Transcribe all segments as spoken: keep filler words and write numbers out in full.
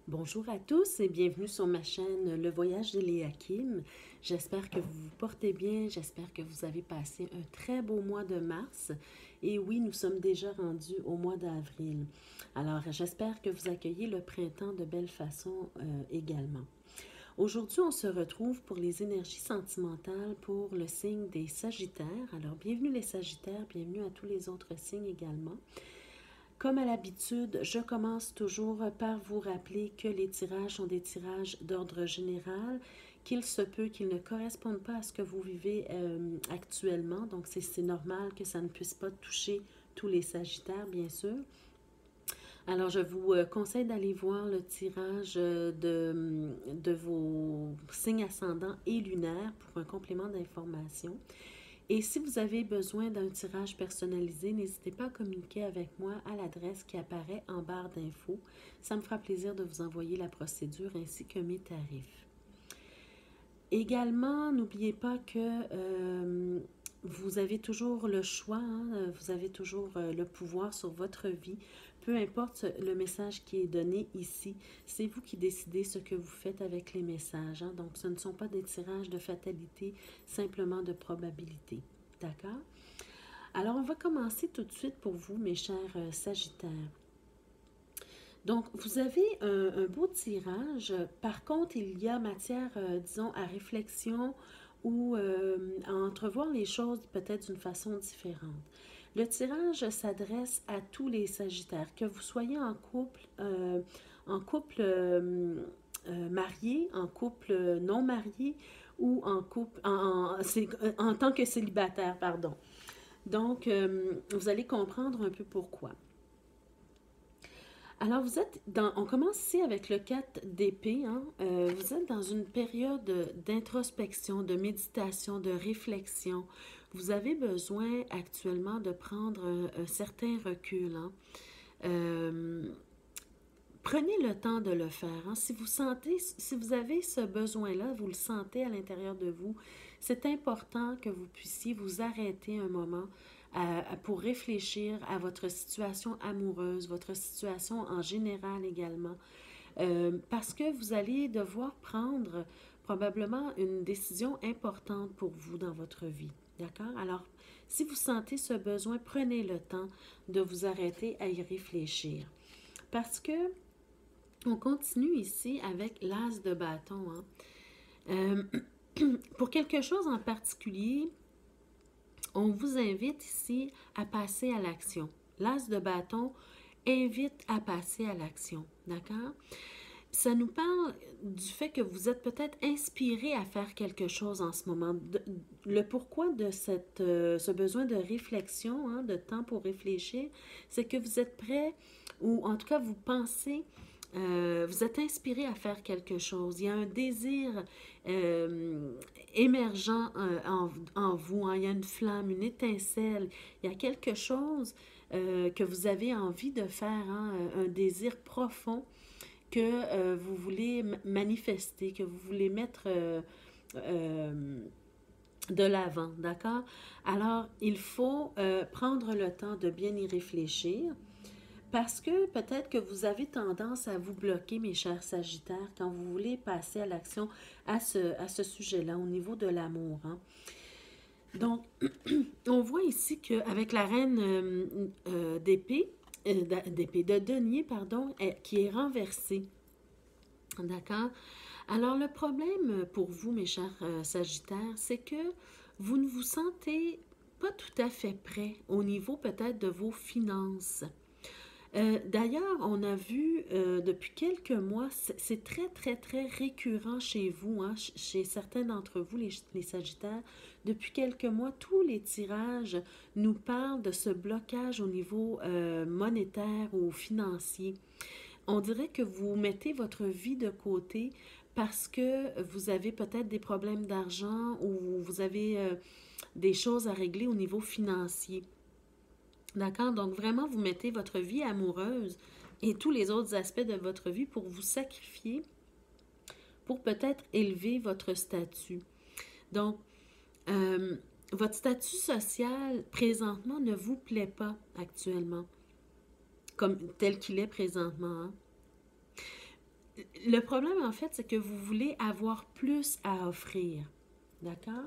Bonjour à tous et bienvenue sur ma chaîne Le Voyage de Léa Kim. J'espère que vous vous portez bien, j'espère que vous avez passé un très beau mois de mars. Et oui, nous sommes déjà rendus au mois d'avril. Alors, j'espère que vous accueillez le printemps de belle façon euh, également. Aujourd'hui, on se retrouve pour les énergies sentimentales pour le signe des Sagittaires. Alors, bienvenue les Sagittaires, bienvenue à tous les autres signes également. Comme à l'habitude, je commence toujours par vous rappeler que les tirages sont des tirages d'ordre général, qu'il se peut qu'ils ne correspondent pas à ce que vous vivez euh, actuellement. Donc, c'est normal que ça ne puisse pas toucher tous les Sagittaires, bien sûr. Alors, je vous euh, conseille d'aller voir le tirage euh, de, de vos signes ascendants et lunaires pour un complément d'information. Et si vous avez besoin d'un tirage personnalisé, n'hésitez pas à communiquer avec moi à l'adresse qui apparaît en barre d'infos. Ça me fera plaisir de vous envoyer la procédure ainsi que mes tarifs. Également, n'oubliez pas que euh, vous avez toujours le choix, hein, vous avez toujours euh, le pouvoir sur votre vie. Peu importe le message qui est donné ici, c'est vous qui décidez ce que vous faites avec les messages. Hein. Donc, ce ne sont pas des tirages de fatalité, simplement de probabilité. D'accord? Alors, on va commencer tout de suite pour vous, mes chers euh, Sagittaires. Donc, vous avez un, un beau tirage. Par contre, il y a matière, euh, disons, à réflexion ou euh, à entrevoir les choses peut-être d'une façon différente. Le tirage s'adresse à tous les Sagittaires, que vous soyez en couple, euh, en couple euh, euh, marié, en couple non marié ou en couple en, en, en tant que célibataire, pardon. Donc, euh, vous allez comprendre un peu pourquoi. Alors, vous êtes dans, on commence ici avec le quatre d'épée. Hein? Euh, vous êtes dans une période d'introspection, de méditation, de réflexion. Vous avez besoin actuellement de prendre un, un certain recul. Hein? Euh, prenez le temps de le faire. Hein? Si vous sentez, si vous avez ce besoin-là, vous le sentez à l'intérieur de vous, c'est important que vous puissiez vous arrêter un moment à, pour réfléchir à votre situation amoureuse, votre situation en général également, euh, parce que vous allez devoir prendre probablement une décision importante pour vous dans votre vie. D'accord? Alors, si vous sentez ce besoin, prenez le temps de vous arrêter à y réfléchir. Parce que on continue ici avec l'as de bâton. Hein? Euh, pour quelque chose en particulier, on vous invite ici à passer à l'action. L'as de bâton invite à passer à l'action. D'accord? Ça nous parle du fait que vous êtes peut-être inspiré à faire quelque chose en ce moment. De, le pourquoi de cette, euh, ce besoin de réflexion, hein, de temps pour réfléchir, c'est que vous êtes prêt, ou en tout cas vous pensez, euh, vous êtes inspiré à faire quelque chose. Il y a un désir euh, émergent euh, en, en vous. Hein. Il y a une flamme, une étincelle. Il y a quelque chose euh, que vous avez envie de faire, hein, un désir profond que euh, vous voulez manifester, que vous voulez mettre euh, euh, de l'avant, d'accord? Alors, il faut euh, prendre le temps de bien y réfléchir parce que peut-être que vous avez tendance à vous bloquer, mes chers Sagittaires, quand vous voulez passer à l'action à ce, à ce sujet-là, au niveau de l'amour. Hein? Donc, on voit ici qu'avec la reine euh, euh, d'épée, euh, d'épée, de denier, pardon, qui est renversée. D'accord? Alors, le problème pour vous, mes chers euh, Sagittaires, c'est que vous ne vous sentez pas tout à fait prêt au niveau peut-être de vos finances. Euh, D'ailleurs, on a vu euh, depuis quelques mois, c'est très, très, très récurrent chez vous, hein, chez certains d'entre vous, les, les Sagittaires. Depuis quelques mois, tous les tirages nous parlent de ce blocage au niveau euh, monétaire ou financier. On dirait que vous mettez votre vie de côté parce que vous avez peut-être des problèmes d'argent ou vous avez euh, des choses à régler au niveau financier. D'accord? Donc, vraiment, vous mettez votre vie amoureuse et tous les autres aspects de votre vie pour vous sacrifier, pour peut-être élever votre statut. Donc, euh, votre statut social, présentement, ne vous plaît pas actuellement, comme tel qu'il est présentement. Hein? le problème, en fait, c'est que vous voulez avoir plus à offrir. D'accord?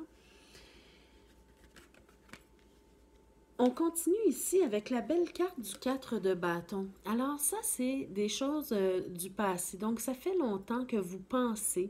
On continue ici avec la belle carte du quatre de bâton. Alors ça, c'est des choses euh, du passé. Donc, ça fait longtemps que vous pensez.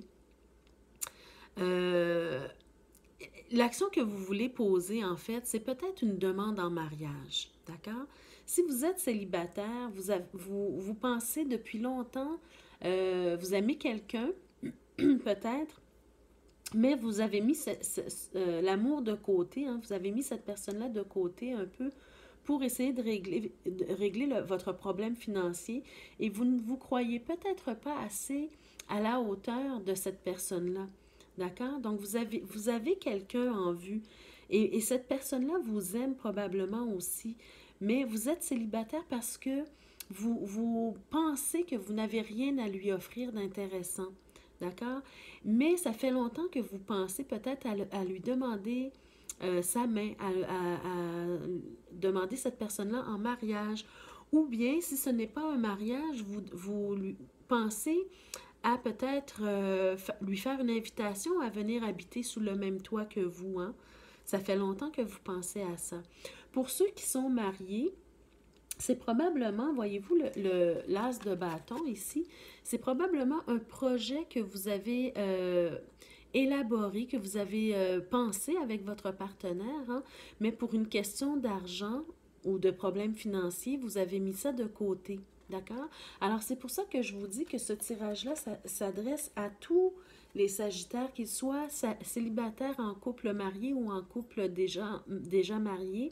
Euh, L'action que vous voulez poser, en fait, c'est peut-être une demande en mariage. D'accord? Si vous êtes célibataire, vous, avez- vous, vous pensez depuis longtemps, euh, vous aimez quelqu'un, peut-être, mais vous avez mis ce- ce- euh, l'amour de côté, hein, vous avez mis cette personne-là de côté un peu pour essayer de régler, de régler le- votre problème financier et vous ne vous croyez peut-être pas assez à la hauteur de cette personne-là. D'accord? Donc, vous avez, vous avez quelqu'un en vue et, et cette personne-là vous aime probablement aussi, mais vous êtes célibataire parce que vous, vous pensez que vous n'avez rien à lui offrir d'intéressant. D'accord? Mais ça fait longtemps que vous pensez peut-être à, le- à lui demander euh, sa main, à, à- à demander cette personne-là en mariage. Ou bien, si ce n'est pas un mariage, vous, vous lui pensez à peut-être euh, fa- lui faire une invitation à venir habiter sous le même toit que vous, hein? Ça fait longtemps que vous pensez à ça. Pour ceux qui sont mariés, c'est probablement, voyez-vous, le, le- l'as de bâton ici, c'est probablement un projet que vous avez euh, élaboré, que vous avez euh, pensé avec votre partenaire, hein, mais pour une question d'argent ou de problèmes financiers, vous avez mis ça de côté. D'accord? Alors, c'est pour ça que je vous dis que ce tirage-là ça- s'adresse à tous les Sagittaires, qu'ils soient sa- célibataires en couple marié ou en couple déjà, déjà marié.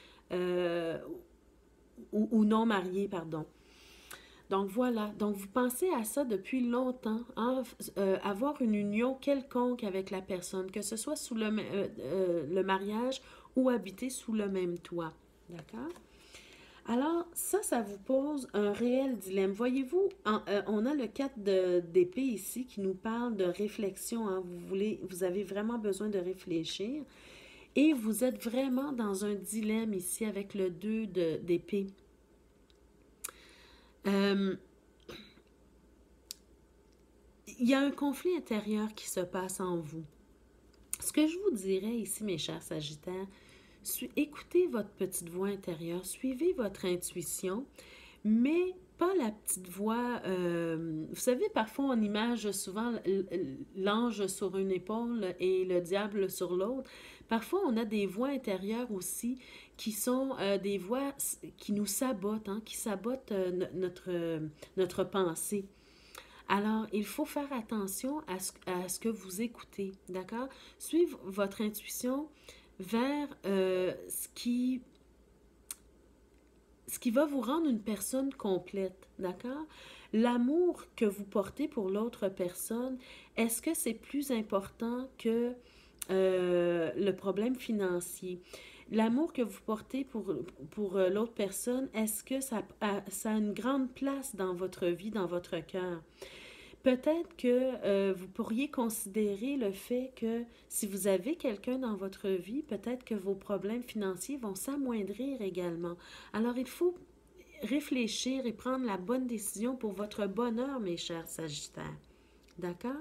Euh, ou, ou non mariés, pardon. Donc voilà, donc vous pensez à ça depuis longtemps, hein, euh, avoir une union quelconque avec la personne, que ce soit sous le, euh, euh, le mariage ou habiter sous le même toit. D'accord? Alors, ça, ça vous pose un réel dilemme. Voyez-vous, en- euh, on a le quatre de- d'épée ici qui nous parle de réflexion, hein. Vous voulez, vous avez vraiment besoin de réfléchir. Et vous êtes vraiment dans un dilemme ici avec le deux de- d'épée. Euh, il y a un conflit intérieur qui se passe en vous. Ce que je vous dirais ici, mes chers Sagittaires, écoutez votre petite voix intérieure, suivez votre intuition, mais pas la petite voix. Euh, vous savez, parfois on image souvent l'ange sur une épaule et le diable sur l'autre. Parfois, on a des voix intérieures aussi qui sont euh, des voix qui nous sabotent, hein, qui sabotent euh, notre, notre pensée. Alors, il faut faire attention à ce, à ce que vous écoutez, d'accord? Suivre votre intuition vers euh, ce qui, ce qui va vous rendre une personne complète, d'accord? L'amour que vous portez pour l'autre personne, est-ce que c'est plus important que euh, le problème financier? L'amour que vous portez pour, pour euh, l'autre personne, est-ce que ça a, ça a une grande place dans votre vie, dans votre cœur? Peut-être que euh, vous pourriez considérer le fait que si vous avez quelqu'un dans votre vie, peut-être que vos problèmes financiers vont s'amoindrir également. Alors, il faut réfléchir et prendre la bonne décision pour votre bonheur, mes chers Sagittaires. D'accord?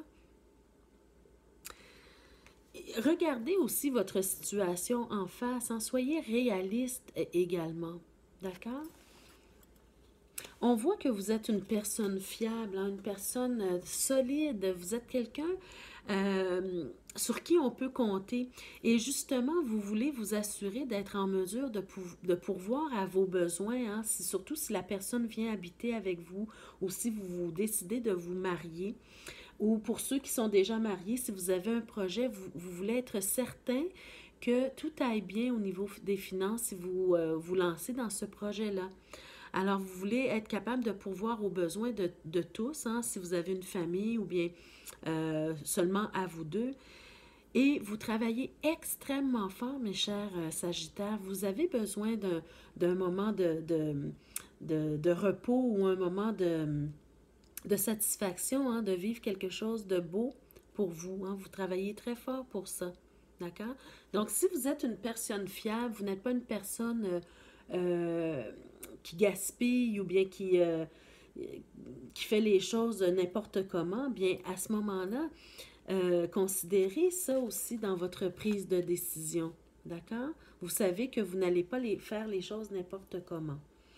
Regardez aussi votre situation en face, hein. Soyez réaliste également. D'accord? On voit que vous êtes une personne fiable, hein, une personne euh, solide. Vous êtes quelqu'un euh, sur qui on peut compter. Et justement, vous voulez vous assurer d'être en mesure de, pou de pourvoir à vos besoins, hein, si, surtout si la personne vient habiter avec vous ou si vous, vous décidez de vous marier. Ou pour ceux qui sont déjà mariés, si vous avez un projet, vous, vous voulez être certain que tout aille bien au niveau des finances si vous euh, vous lancez dans ce projet-là. Alors, vous voulez être capable de pourvoir aux besoins de, de tous, hein, si vous avez une famille ou bien euh, seulement à vous deux. Et vous travaillez extrêmement fort, mes chers euh, Sagittaires. Vous avez besoin d'un, d'un moment de, de, de, de repos ou un moment de, de satisfaction, hein, de vivre quelque chose de beau pour vous, hein. Vous travaillez très fort pour ça. D'accord? Donc, si vous êtes une personne fiable, vous n'êtes pas une personne euh, euh, qui gaspille ou bien qui, euh, qui fait les choses n'importe comment, bien à ce moment-là, euh, considérez ça aussi dans votre prise de décision. D'accord? Vous savez que vous n'allez pas les, faire les choses n'importe comment.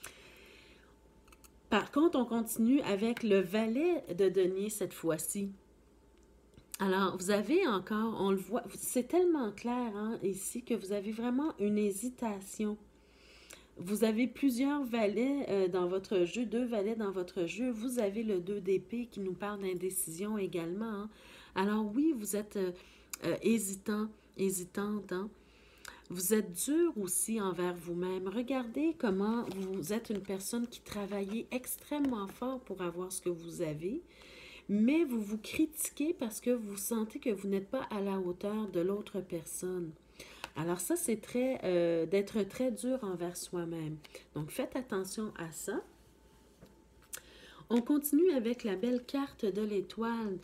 Par contre, on continue avec le valet de denier cette fois-ci. Alors, vous avez encore, on le voit, c'est tellement clair hein, ici que vous avez vraiment une hésitation. Vous avez plusieurs valets euh, dans votre jeu, deux valets dans votre jeu. Vous avez le deux d'épée qui nous parle d'indécision également. Hein. Alors oui, vous êtes euh, euh, hésitant, hésitante. Hein. Vous êtes dur aussi envers vous-même. Regardez comment vous êtes une personne qui travaillait extrêmement fort pour avoir ce que vous avez, mais vous vous critiquez parce que vous sentez que vous n'êtes pas à la hauteur de l'autre personne. Alors ça, c'est très euh, d'être très dur envers soi-même. Donc, faites attention à ça. On continue avec la belle carte de l'étoile.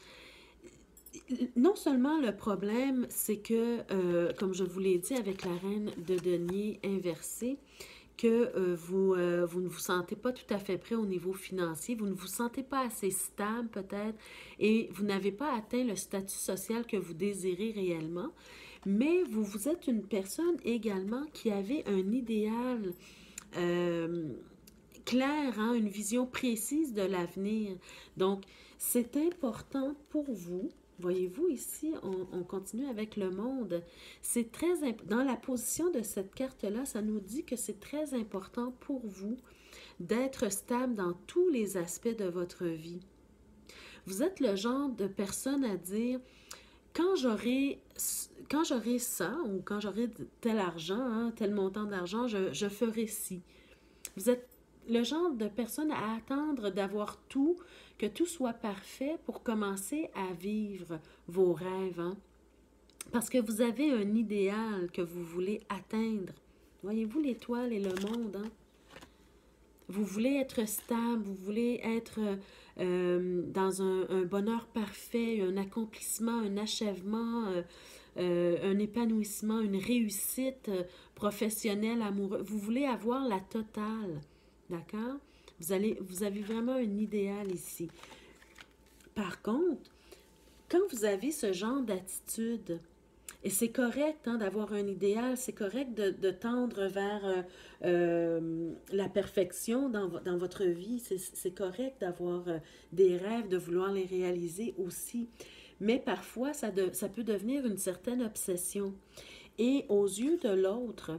Non seulement le problème, c'est que, euh, comme je vous l'ai dit avec la reine de denier inversée, que euh, vous, euh, vous ne vous sentez pas tout à fait prêt au niveau financier, vous ne vous sentez pas assez stable peut-être, et vous n'avez pas atteint le statut social que vous désirez réellement, mais vous, vous êtes une personne également qui avait un idéal euh, clair, hein, une vision précise de l'avenir. Donc, c'est important pour vous. Voyez-vous ici, on, on continue avec le monde. C'est très imp- dans la position de cette carte-là, ça nous dit que c'est très important pour vous d'être stable dans tous les aspects de votre vie. Vous êtes le genre de personne à dire quand j'aurai quand j'aurai ça ou quand j'aurai tel argent, hein, tel montant d'argent, je, je ferai ci. Vous êtes le genre de personne à attendre d'avoir tout, que tout soit parfait pour commencer à vivre vos rêves. Hein? Parce que vous avez un idéal que vous voulez atteindre. Voyez-vous l'étoile et le monde. Hein? Vous voulez être stable, vous voulez être euh, dans un, un bonheur parfait, un accomplissement, un achèvement, euh, euh, un épanouissement, une réussite euh, professionnelle, amoureuse. Vous voulez avoir la totale. D'accord? Vous, allez, vous avez vraiment un idéal ici. Par contre, quand vous avez ce genre d'attitude, et c'est correct hein, d'avoir un idéal, c'est correct de, de tendre vers euh, euh, la perfection dans, dans votre vie, c'est correct d'avoir euh, des rêves, de vouloir les réaliser aussi. Mais parfois, ça, de, ça peut devenir une certaine obsession. Et aux yeux de l'autre,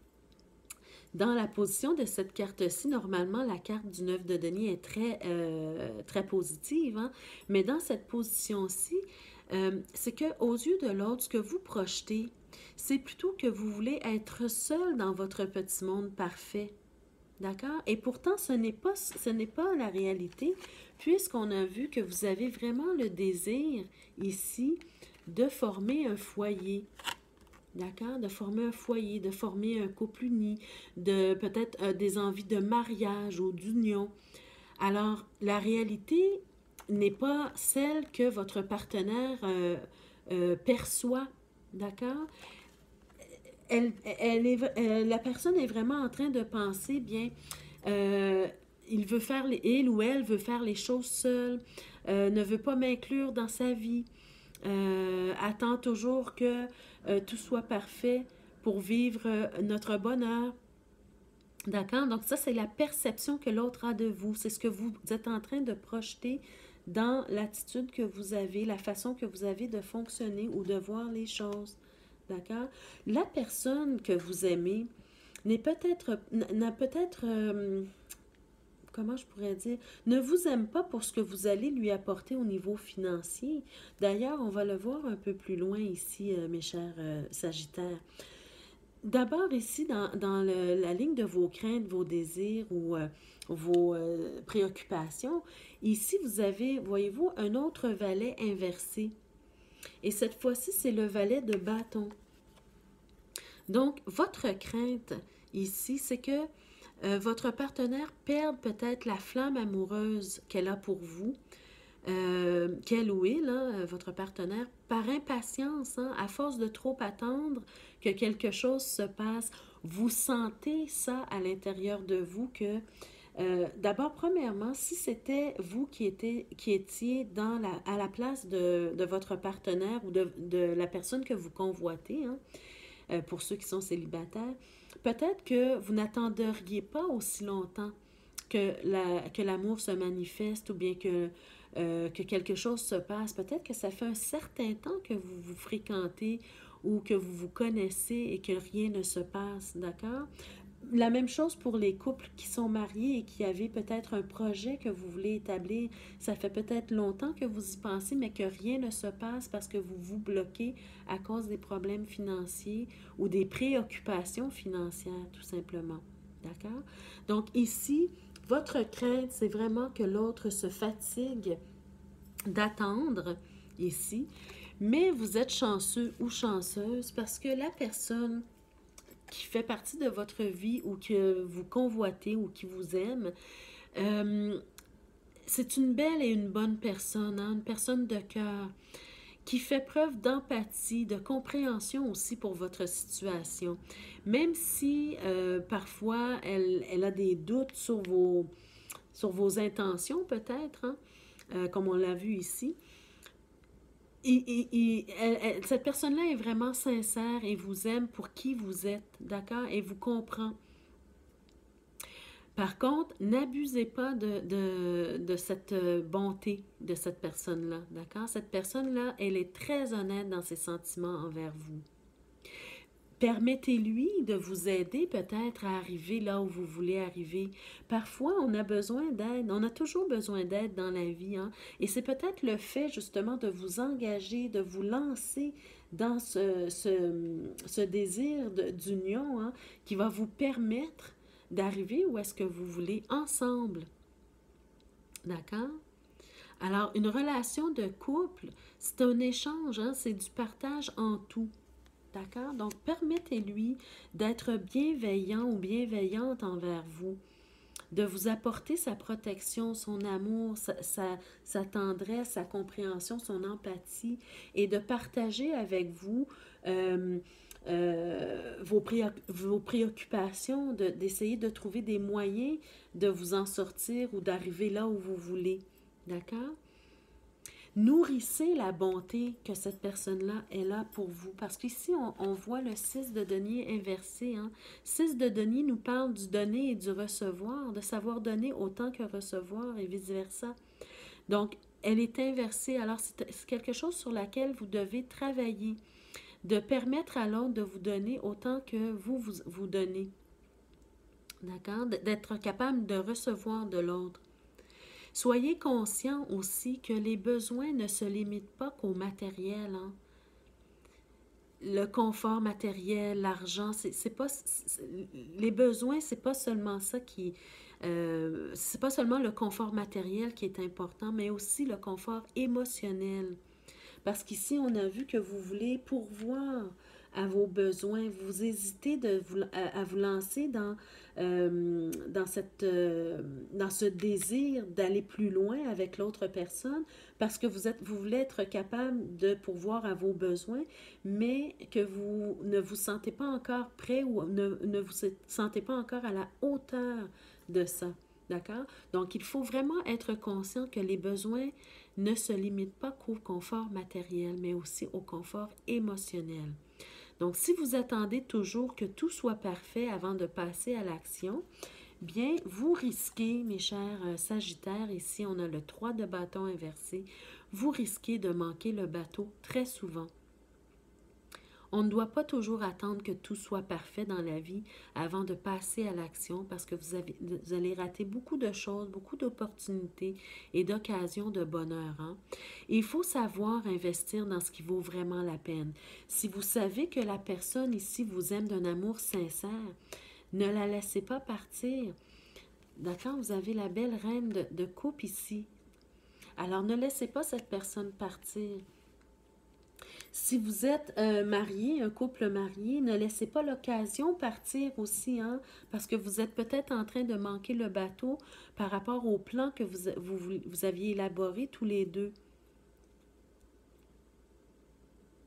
dans la position de cette carte-ci, normalement, la carte du neuf de denier est très, euh, très positive, hein? Mais dans cette position-ci, euh, c'est qu'aux yeux de l'autre, ce que vous projetez, c'est plutôt que vous voulez être seul dans votre petit monde parfait. D'accord? Et pourtant, ce n'est pas, ce n'est pas la réalité, puisqu'on a vu que vous avez vraiment le désir ici de former un foyer. D'accord? De former un foyer, de former un couple uni, de peut-être euh, des envies de mariage ou d'union. Alors, la réalité n'est pas celle que votre partenaire euh, euh, perçoit. D'accord? Elle, elle est, euh, la personne est vraiment en train de penser, bien, euh, il veut faire les, il ou elle veut faire les choses seul, euh, ne veut pas m'inclure dans sa vie. Euh, attend toujours que euh, tout soit parfait pour vivre euh, notre bonheur. D'accord? Donc ça, c'est la perception que l'autre a de vous. C'est ce que vous êtes en train de projeter dans l'attitude que vous avez, la façon que vous avez de fonctionner ou de voir les choses. D'accord? La personne que vous aimez n'est peut-être, n'a peut-être... Euh, comment je pourrais dire, ne vous aime pas pour ce que vous allez lui apporter au niveau financier. D'ailleurs, on va le voir un peu plus loin ici, euh, mes chers euh, Sagittaires. D'abord ici, dans, dans le, la ligne de vos craintes, vos désirs ou euh, vos euh, préoccupations, ici, vous avez, voyez-vous, un autre valet inversé. Et cette fois-ci, c'est le valet de bâton. Donc, votre crainte ici, c'est que Euh, votre partenaire perd peut-être la flamme amoureuse qu'elle a pour vous, euh, qu'elle ou il, hein, votre partenaire, par impatience, hein, à force de trop attendre que quelque chose se passe, vous sentez ça à l'intérieur de vous que Euh, D'abord, premièrement, si c'était vous qui, étiez, qui étiez dans la, à la place de, de votre partenaire ou de, de la personne que vous convoitez, hein, euh, pour ceux qui sont célibataires, peut-être que vous n'attendriez pas aussi longtemps que la, que l'amour se manifeste ou bien que, euh, que quelque chose se passe. Peut-être que ça fait un certain temps que vous vous fréquentez ou que vous vous connaissez et que rien ne se passe, d'accord? La même chose pour les couples qui sont mariés et qui avaient peut-être un projet que vous voulez établir. Ça fait peut-être longtemps que vous y pensez, mais que rien ne se passe parce que vous vous bloquez à cause des problèmes financiers ou des préoccupations financières, tout simplement. D'accord? Donc ici, votre crainte, c'est vraiment que l'autre se fatigue d'attendre ici, mais vous êtes chanceux ou chanceuse parce que la personne qui fait partie de votre vie ou que vous convoitez ou qui vous aime, euh, c'est une belle et une bonne personne, hein, une personne de cœur qui fait preuve d'empathie, de compréhension aussi pour votre situation. Même si euh, parfois elle, elle a des doutes sur vos, sur vos intentions peut-être, hein, euh, comme on l'a vu ici, et, et- et elle- elle- cette personne-là est vraiment sincère et vous aime pour qui vous êtes, d'accord? Et vous comprend. Par contre, n'abusez pas de, de, de cette euh, bonté de cette personne-là, d'accord? Cette personne-là, elle est très honnête dans ses sentiments envers vous. Permettez-lui de vous aider peut-être à arriver là où vous voulez arriver. Parfois, on a besoin d'aide. On a toujours besoin d'aide dans la vie, hein? Et c'est peut-être le fait justement de vous engager, de vous lancer dans ce, ce, ce désir de- d'union, hein, qui va vous permettre d'arriver où est-ce que vous voulez ensemble. D'accord? Alors, une relation de couple, c'est un échange, hein, c'est du partage en tout. D'accord? Donc, permettez-lui d'être bienveillant ou bienveillante envers vous, de vous apporter sa protection, son amour, sa, sa, sa tendresse, sa compréhension, son empathie et de partager avec vous euh, euh, vos, préoc vos préoccupations, de, d'essayer de trouver des moyens de vous en sortir ou d'arriver là où vous voulez. D'accord? Nourrissez la bonté que cette personne-là est là pour vous. Parce qu'ici, on, on voit le six de denier inversé. Hein? six de denier nous parle du donner et du recevoir, de savoir donner autant que recevoir et vice-versa. Donc, elle est inversée. Alors, c'est quelque chose sur laquelle vous devez travailler, de permettre à l'autre de vous donner autant que vous vous, vous donnez. D'accord? D'être capable de recevoir de l'autre. Soyez conscient aussi que les besoins ne se limitent pas qu'au matériel. Hein. Le confort matériel, l'argent, c'est, c'est pas c'est, les besoins, c'est pas seulement ça qui euh, c'est pas seulement le confort matériel qui est important, mais aussi le confort émotionnel. Parce qu'ici, on a vu que vous voulez pourvoir à vos besoins. Vous hésitez de vous, à, à vous lancer dans, euh, dans, cette, euh, dans ce désir d'aller plus loin avec l'autre personne parce que vous, êtes, vous voulez être capable de pourvoir à vos besoins, mais que vous ne vous sentez pas encore prêt ou ne, ne vous sentez pas encore à la hauteur de ça. D'accord? Donc, il faut vraiment être conscient que les besoins ne se limitent pas qu'au confort matériel, mais aussi au confort émotionnel. Donc, si vous attendez toujours que tout soit parfait avant de passer à l'action, bien, vous risquez, mes chers euh, Sagittaires, ici on a le trois de bâton inversé, vous risquez de manquer le bateau très souvent. On ne doit pas toujours attendre que tout soit parfait dans la vie avant de passer à l'action parce que vous, avez, vous allez rater beaucoup de choses, beaucoup d'opportunités et d'occasions de bonheur. Hein? Et il faut savoir investir dans ce qui vaut vraiment la peine. Si vous savez que la personne ici vous aime d'un amour sincère, ne la laissez pas partir. D'accord? Vous avez la belle reine de, de coupe ici. Alors ne laissez pas cette personne partir. Si vous êtes euh, marié, un couple marié, ne laissez pas l'occasion partir aussi, hein, parce que vous êtes peut-être en train de manquer le bateau par rapport au plan que vous, vous, vous aviez élaboré tous les deux.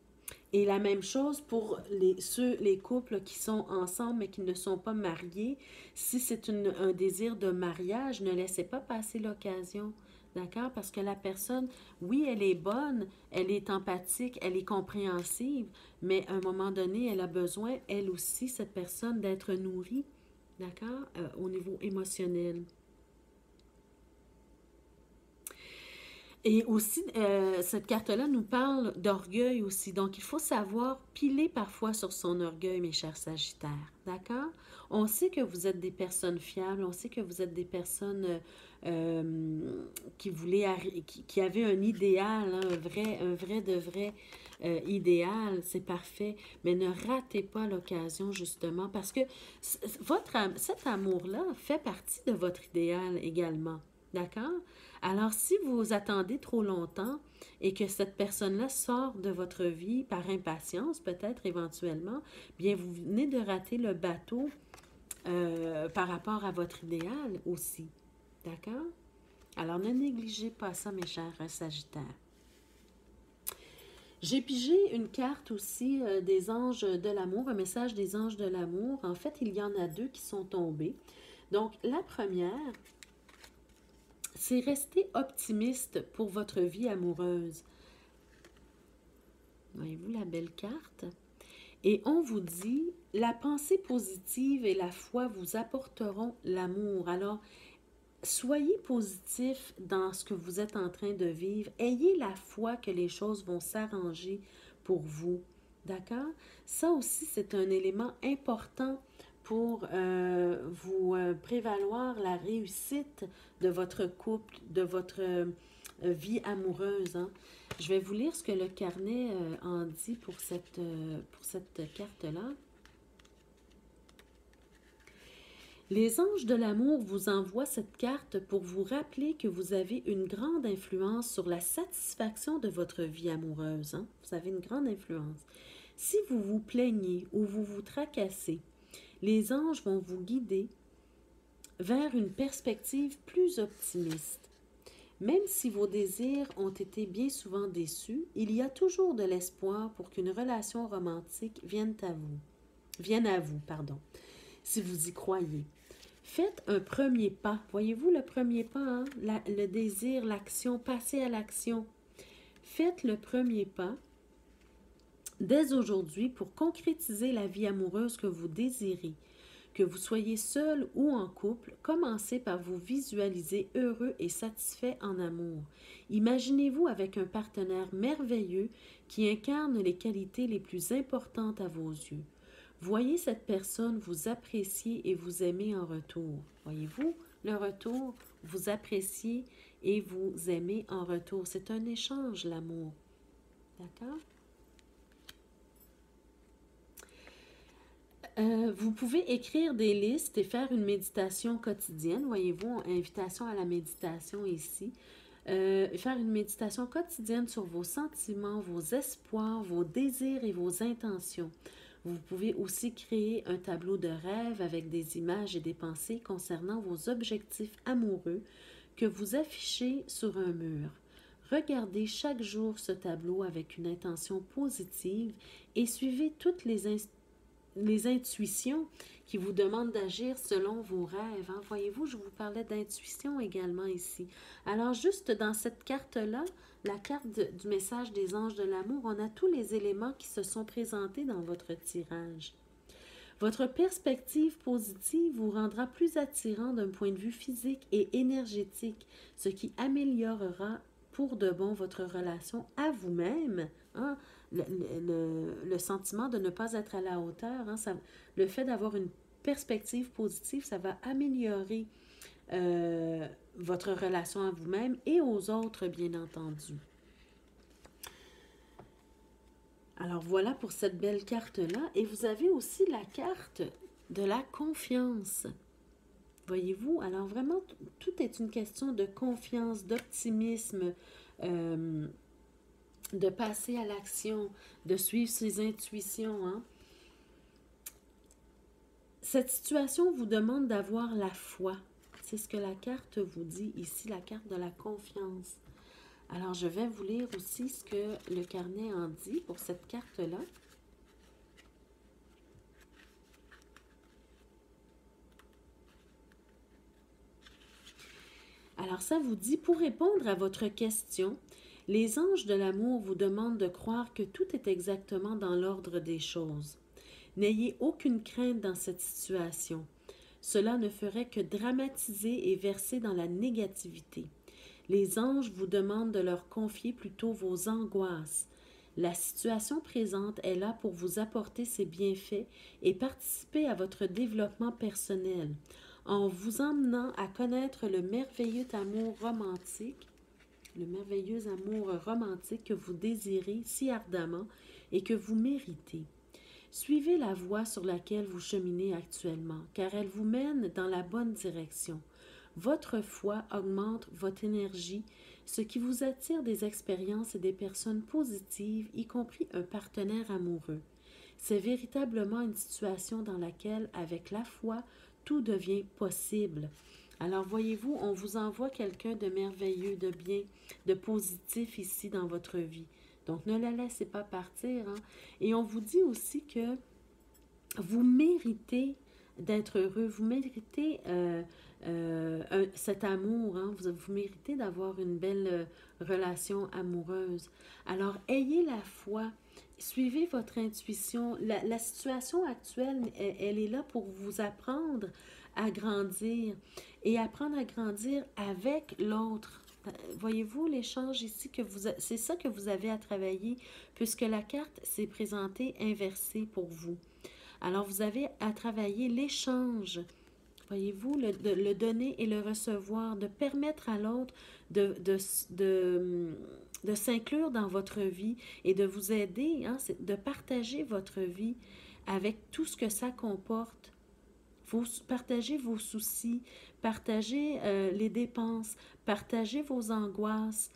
Et la même chose pour les, ceux, les couples qui sont ensemble mais qui ne sont pas mariés. Si c'est une- un désir de mariage, ne laissez pas passer l'occasion. D'accord? Parce que la personne, oui, elle est bonne, elle est empathique, elle est compréhensive, mais à un moment donné, elle a besoin, elle aussi, cette personne, d'être nourrie. D'accord? Euh, au niveau émotionnel. Et aussi, euh, cette carte-là nous parle d'orgueil aussi. Donc, il faut savoir piler parfois sur son orgueil, mes chers Sagittaires. D'accord? On sait que vous êtes des personnes fiables, on sait que vous êtes des personnes euh, euh, qui voulaient, qui, qui avaient un idéal, hein, un vrai, un vrai de vrai euh, idéal, c'est parfait. Mais ne ratez pas l'occasion, justement, parce que votre, cet amour-là fait partie de votre idéal également. D'accord? Alors, si vous attendez trop longtemps et que cette personne-là sort de votre vie par impatience, peut-être éventuellement, bien, vous venez de rater le bateau euh, par rapport à votre idéal aussi. D'accord? Alors, ne négligez pas ça, mes chers Sagittaires. J'ai pigé une carte aussi euh, des anges de l'amour, un message des anges de l'amour. En fait, il y en a deux qui sont tombés. Donc, la première, c'est rester optimiste pour votre vie amoureuse. Voyez-vous la belle carte? Et on vous dit, la pensée positive et la foi vous apporteront l'amour. Alors, soyez positif dans ce que vous êtes en train de vivre. Ayez la foi que les choses vont s'arranger pour vous. D'accord? Ça aussi, c'est un élément important pour euh, vous euh, prévaloir la réussite de votre couple, de votre euh, vie amoureuse. Hein. Je vais vous lire ce que le carnet euh, en dit pour cette, euh, pour cette carte-là. Les anges de l'amour vous envoient cette carte pour vous rappeler que vous avez une grande influence sur la satisfaction de votre vie amoureuse. Hein? Vous avez une grande influence. Si vous vous plaignez ou vous vous tracassez, les anges vont vous guider vers une perspective plus optimiste. Même si vos désirs ont été bien souvent déçus, il y a toujours de l'espoir pour qu'une relation romantique vienne à vous. Vienne à vous, pardon, si vous y croyez. Faites un premier pas. Voyez-vous le premier pas, hein? La, le désir, l'action, passez à l'action. Faites le premier pas dès aujourd'hui pour concrétiser la vie amoureuse que vous désirez. Que vous soyez seul ou en couple, commencez par vous visualiser heureux et satisfait en amour. Imaginez-vous avec un partenaire merveilleux qui incarne les qualités les plus importantes à vos yeux. Voyez cette personne vous apprécier et vous aimer en retour. Voyez-vous le retour, vous appréciez et vous aimez en retour. C'est un échange, l'amour. D'accord? Euh, vous pouvez écrire des listes et faire une méditation quotidienne. Voyez-vous, invitation à la méditation ici. Euh, faire une méditation quotidienne sur vos sentiments, vos espoirs, vos désirs et vos intentions. Vous pouvez aussi créer un tableau de rêve avec des images et des pensées concernant vos objectifs amoureux que vous affichez sur un mur. Regardez chaque jour ce tableau avec une intention positive et suivez toutes les instructions les intuitions qui vous demandent d'agir selon vos rêves. Hein? Voyez-vous, je vous parlais d'intuition également ici. Alors, juste dans cette carte-là, la carte de, du message des anges de l'amour, on a tous les éléments qui se sont présentés dans votre tirage. Votre perspective positive vous rendra plus attirant d'un point de vue physique et énergétique, ce qui améliorera pour de bon votre relation à vous-même. Hein? Le, le, le sentiment de ne pas être à la hauteur, hein, ça, le fait d'avoir une perspective positive, ça va améliorer euh, votre relation à vous-même et aux autres, bien entendu. Alors voilà pour cette belle carte-là. Et vous avez aussi la carte de la confiance. Voyez-vous, alors vraiment, tout est une question de confiance, d'optimisme, euh, de passer à l'action, de suivre ses intuitions. Hein? Cette situation vous demande d'avoir la foi. C'est ce que la carte vous dit ici, la carte de la confiance. Alors, je vais vous lire aussi ce que le carnet en dit pour cette carte-là. Alors, ça vous dit, pour répondre à votre question, les anges de l'amour vous demandent de croire que tout est exactement dans l'ordre des choses. N'ayez aucune crainte dans cette situation. Cela ne ferait que dramatiser et verser dans la négativité. Les anges vous demandent de leur confier plutôt vos angoisses. La situation présente est là pour vous apporter ses bienfaits et participer à votre développement personnel, en vous emmenant à connaître le merveilleux amour romantique, le merveilleux amour romantique que vous désirez si ardemment et que vous méritez. Suivez la voie sur laquelle vous cheminez actuellement, car elle vous mène dans la bonne direction. Votre foi augmente votre énergie, ce qui vous attire des expériences et des personnes positives, y compris un partenaire amoureux. C'est véritablement une situation dans laquelle, avec la foi, tout devient possible. Alors, voyez-vous, on vous envoie quelqu'un de merveilleux, de bien, de positif ici dans votre vie. Donc, ne la laissez pas partir. Hein? Et on vous dit aussi que vous méritez d'être heureux, vous méritez euh, euh, un, cet amour, hein? vous, vous méritez d'avoir une belle euh, relation amoureuse. Alors, ayez la foi, suivez votre intuition. La, la situation actuelle, elle, elle est là pour vous apprendre à grandir et apprendre à grandir avec l'autre. Voyez-vous l'échange ici, que vous, c'est ça que vous avez à travailler, puisque la carte s'est présentée inversée pour vous. Alors, vous avez à travailler l'échange, voyez-vous, le, de, le donner et le recevoir, de permettre à l'autre de, de, de, de s'inclure dans votre vie et de vous aider, hein, de partager votre vie avec tout ce que ça comporte. Vous partagez vos soucis, partagez euh, les dépenses, partagez vos angoisses,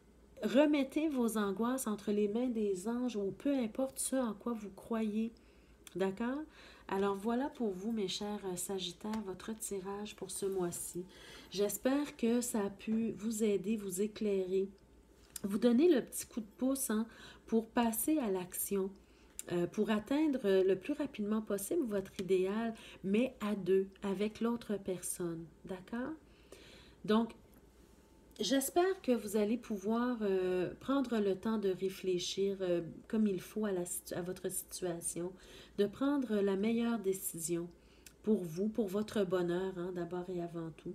remettez vos angoisses entre les mains des anges ou peu importe ce en quoi vous croyez. D'accord? Alors voilà pour vous, mes chers Sagittaires, votre tirage pour ce mois-ci. J'espère que ça a pu vous aider, vous éclairer, vous donner le petit coup de pouce hein, pour passer à l'action. Euh, pour atteindre le plus rapidement possible votre idéal, mais à deux, avec l'autre personne. D'accord? Donc, j'espère que vous allez pouvoir euh, prendre le temps de réfléchir euh, comme il faut à, la, à votre situation, de prendre la meilleure décision pour vous, pour votre bonheur, hein, d'abord et avant tout.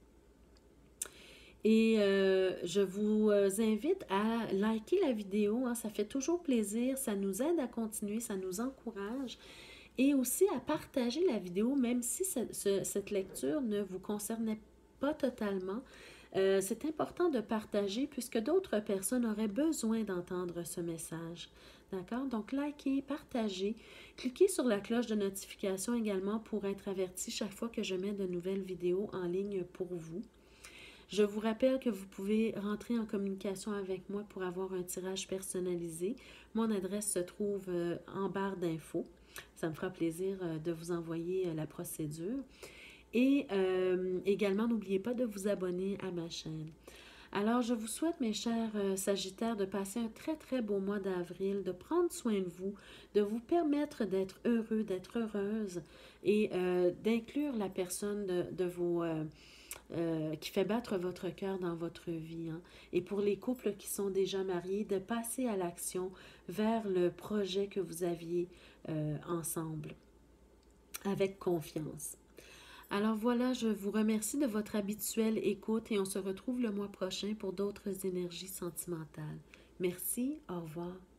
Et euh, je vous invite à liker la vidéo, hein, ça fait toujours plaisir, ça nous aide à continuer, ça nous encourage. Et aussi à partager la vidéo, même si ce, ce, cette lecture ne vous concernait pas totalement. Euh, c'est important de partager puisque d'autres personnes auraient besoin d'entendre ce message. D'accord? Donc, likez, partagez. Cliquez sur la cloche de notification également pour être averti chaque fois que je mets de nouvelles vidéos en ligne pour vous. Je vous rappelle que vous pouvez rentrer en communication avec moi pour avoir un tirage personnalisé. Mon adresse se trouve en barre d'infos. Ça me fera plaisir de vous envoyer la procédure. Et euh, également, n'oubliez pas de vous abonner à ma chaîne. Alors, je vous souhaite, mes chers Sagittaires, de passer un très, très beau mois d'avril, de prendre soin de vous, de vous permettre d'être heureux, d'être heureuse et euh, d'inclure la personne de, de vos... Euh, Euh, qui fait battre votre cœur dans votre vie. Hein. Et pour les couples qui sont déjà mariés, de passer à l'action vers le projet que vous aviez euh, ensemble, avec confiance. Alors voilà, je vous remercie de votre habituelle écoute et on se retrouve le mois prochain pour d'autres énergies sentimentales. Merci, au revoir.